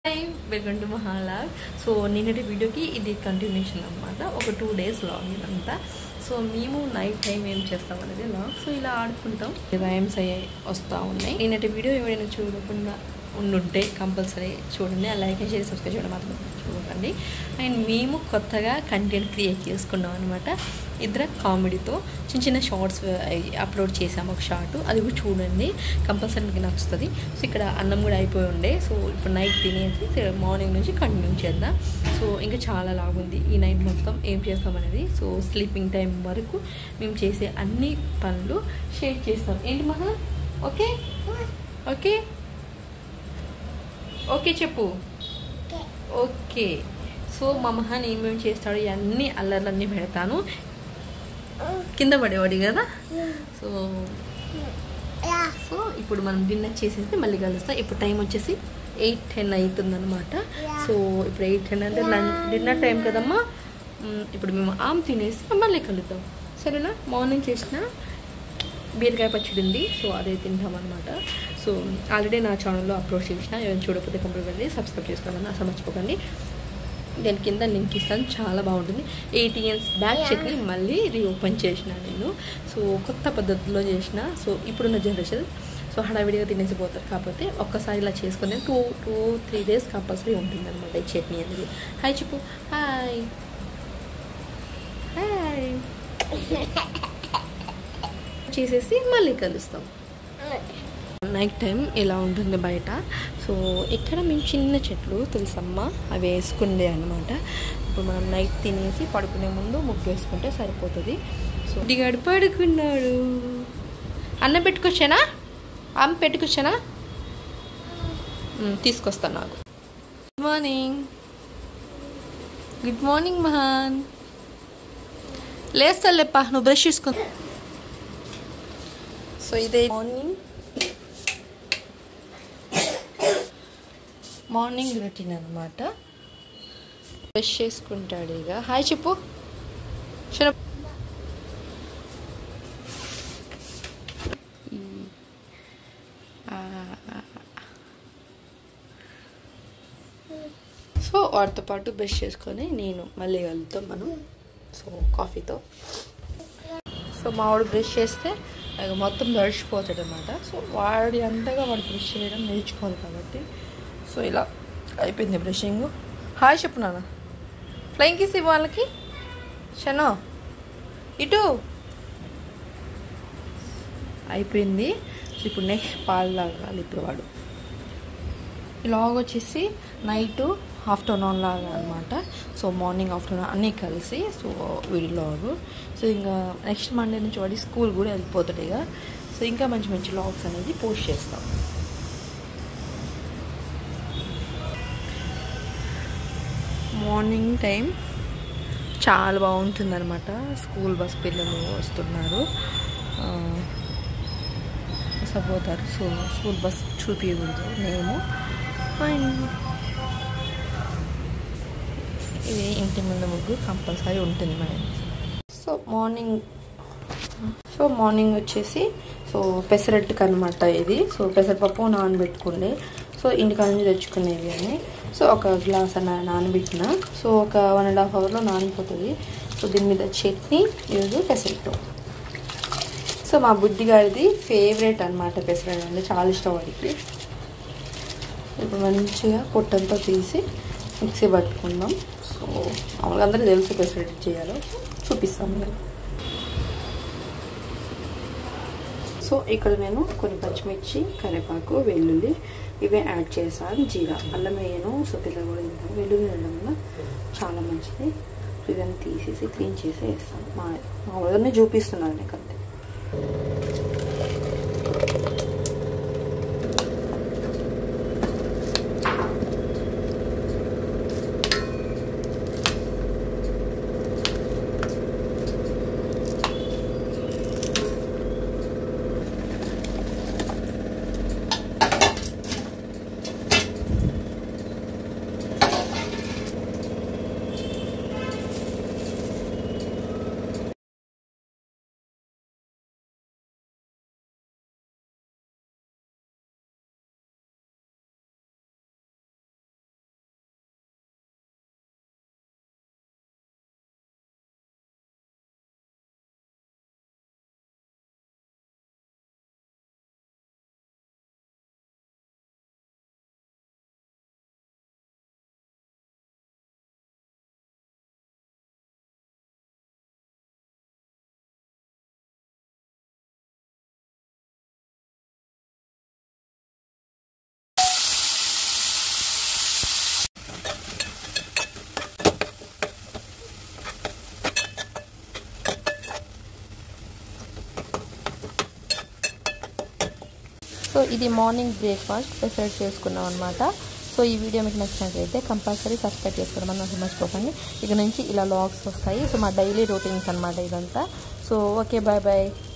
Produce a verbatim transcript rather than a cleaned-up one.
Hi welcome to మహాలాగ్. So నిన్నటి వీడియోకి ఇది కంటిన్యూషన్ అనమాట. ఒక టూ డేస్ లాగ్ ఇదంతా. సో మేము నైట్ టైం ఏం చేస్తాం అనేది లాగ్. సో ఇలా ఆడుకుంటాం, రైమ్స్ అయ్యాయి వస్తూ ఉన్నాయి. నిన్నటి వీడియో ఎవరైనా చూడకుండా ఉండుంటే కంపల్సరీ చూడండి. లైక్ చేసి సబ్స్క్రైబ్ చేయడం మాత్రం చూడండి. అండ్ మేము కొత్తగా కంటెంట్ క్రియేట్ చేసుకున్నాం అనమాట. ఇద్దరు కామెడీతో చిన్న చిన్న షార్ట్స్ అప్లోడ్ చేసాము. ఒక షార్ట్ అది కూడా చూడండి, కంపల్సరీ మీకు నచ్చుతుంది. సో ఇక్కడ అన్నం కూడా అయిపోయి ఉండే. సో ఇప్పుడు నైట్ తినేసి మార్నింగ్ నుంచి కంటిన్యూ చేద్దాం. సో ఇంకా చాలా లాగుంది ఈ నైట్ మొత్తం ఏం చేస్తాం అనేది. సో స్లీపింగ్ టైం వరకు మేము చేసే అన్ని పనులు షేర్ చేస్తాం. ఏంటి మహా? ఓకే ఓకే ఓకే చెప్పు. ఓకే. సో మా మహాన్ ఏమేమి చేస్తాడు ఇవన్నీ అల్లర్లన్నీ పెడతాను. కింద పడేవాడు కదా. సో సో ఇప్పుడు మనం డిన్నర్ చేసేస్తే మళ్ళీ కలుస్తాం. ఇప్పుడు టైం వచ్చేసి ఎయిట్ టెన్ అవుతుందన్నమాట. సో ఇప్పుడు ఎయిట్ టెన్ అంటే లంచ్ డిన్నర్ టైం కదమ్మా. ఇప్పుడు మేము ఆమ్ తినేసి మళ్ళీ కలుద్దాం, సరేనా? మార్నింగ్ చేసిన బీరకాయ పచ్చడి ఉంది, సో అదే తింటాం అనమాట. సో ఆల్రెడీ నా ఛానల్లో అప్లోడ్ చేసిన, ఏమైనా చూడకపోతే కంపల్సరీ సబ్స్క్రైబ్ చేసుకోవాలని అసలు మర్చిపోకండి. దాని కింద లింక్ ఇస్తాను, చాలా బాగుంటుంది. ఎయిట్ ఇయర్స్ బ్యాక్ చట్నీ మళ్ళీ రీఓపెన్ చేసిన నేను. సో కొత్త పద్ధతిలో చేసిన. సో ఇప్పుడున్న జనరేషన్ సో హడావిడిగా తినేసిపోతారు. కాకపోతే ఒక్కసారి ఇలా చేసుకుని two two three days compulsory ఉంటుంది అనమాట ఈ చట్నీ అనేది. హాయ్ చెప్పు. హాయ్ హాయ్ చేసేసి మళ్ళీ కలుస్తాం. నైట్ టైం ఇలా ఉంటుంది బయట. సో ఇక్కడ మేము చిన్న చెట్లు తెలుసమ్మా అవి వేసుకుండే అనమాట. ఇప్పుడు మనం నైట్ తినేసి పడుకునే ముందు ముగ్గు వేసుకుంటే సరిపోతుంది. సో డిగాడు పడుకున్నాడు. అన్నం పెట్టుకొచ్చానా? అమ్మ పెట్టుకొచ్చానా? తీసుకొస్తాను నాకు. Good morning. గుడ్ మార్నింగ్ మహాన్. లేస్తా లేప్ప, నువ్వు బ్రష్ చేసుకో. సో ఇదే మార్నింగ్ మార్నింగ్ రొటీన్ అనమాట. బ్రష్ చేసుకుంటాడు ఇక. హాయ్ చెప్పు. సో వాటితో పాటు బ్రష్ చేసుకొని నేను మళ్ళీ కలుద్దాం మనం. సో కాఫీతో. సో మావాడు బ్రష్ చేస్తే మొత్తం తడిచిపోతాడు అనమాట. సో వాడి అంతగా వాడు బ్రష్ చేయడం నేర్చుకోవాలి కాబట్టి సో ఇలా అయిపోయింది బ్రషింగ్. హాయ్ చెప్పు నాన్న. ఫ్లయింగ్ కిస్ ఇవ్వు వాళ్ళకి. షనో ఇటు అయిపోయింది. సో ఇప్పుడు నెక్స్ట్ పాలు తాగాలి ఇప్పుడు వాడు. ఈ లాగ్ వచ్చేసి నైట్ ఆఫ్టర్నూన్ లాగా అనమాట. సో మార్నింగ్ ఆఫ్టర్నూన్ అన్నీ కలిసి సో వీడి లాగు. సో ఇంకా నెక్స్ట్ మండే నుంచి వాడి స్కూల్ కూడా వెళ్ళిపోతాడు ఇక. సో ఇంకా మంచి మంచి లాగ్స్ అనేది పోస్ట్ చేస్తాం. మార్నింగ్ టైం చాలా బాగుంటుంది అనమాట. స్కూల్ బస్ పిల్లలు వస్తున్నారు, పోతారు. సో స్కూల్ బస్ చూపించకూడదు మేము. అండ్ ఇది ఇంటి ముందు ముగ్గు కంపల్సరీ ఉంటుంది మనం. సో మార్నింగ్ సో మార్నింగ్ వచ్చేసి సో పెసరట్టుకు అనమాట ఇది. సో పెసరపప్పు నానబెట్టుకుండే. సో ఇంటికాడ నుంచి తెచ్చుకునేవి అని. సో ఒక గ్లాస్ అన్న నానబెట్టిన. సో ఒక వన్ అండ్ హాఫ్ అవర్లో నానిపోతుంది. సో దీని మీద చట్నీ ఈరోజు పెసరట్టు. సో మా బుద్ధి గారిది ఫేవరెట్ అనమాట పెసరట్టు అంటే, చాలా ఇష్టం వాడికి. ఇప్పుడు మంచిగా పొట్టంతా తీసి మిక్సీ పట్టుకుందాం. సో మామూలుగా అందరూ తెలుసు పెసరట్టు చేయాలో, చూపిస్తాను నేను. సో ఇక్కడ నేను కొన్ని పచ్చిమిర్చి, కరివేపాకు, వెల్లుల్లి ఇవే యాడ్ చేశాను. జీరా, అల్లం వేయను. సో పిల్లలు కూడా తింటాను. వెల్లుల్లి వేయడం వల్ల చాలా మంచిది. ఇవన్నీ తీసేసి క్లీన్ చేసి వేస్తాను. మా మామూలుగానే చూపిస్తున్నాను నీకు అంతే. సో ఇది మార్నింగ్ బ్రేక్ఫాస్ట్ పెసరట్టు చేసుకున్నాం అనమాట. సో ఈ వీడియో మీకు నచ్చినట్లయితే కంపల్సరీ సబ్స్క్రైబ్ చేసుకోవడం అన్నది మర్చిపోకండి. ఇక నుంచి ఇలా లాగ్స్ వస్తాయి. సో మా డైలీ రొటీన్స్ అనమాట ఇదంతా. So okay, bye bye.